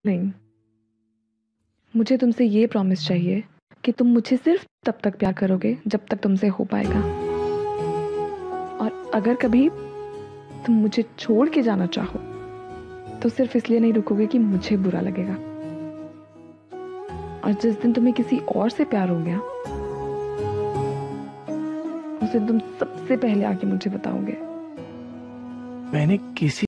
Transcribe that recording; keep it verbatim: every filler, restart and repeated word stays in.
नहीं, मुझे तुमसे ये प्रॉमिस चाहिए कि तुम मुझे सिर्फ तब तक प्यार करोगे जब तक तुमसे हो पाएगा। और अगर कभी तुम मुझे छोड़ के जाना चाहो तो सिर्फ इसलिए नहीं रुकोगे कि मुझे बुरा लगेगा। और जिस दिन तुम्हें किसी और से प्यार हो गया उस दिन तुम सबसे पहले आके मुझे बताओगे। मैंने किसी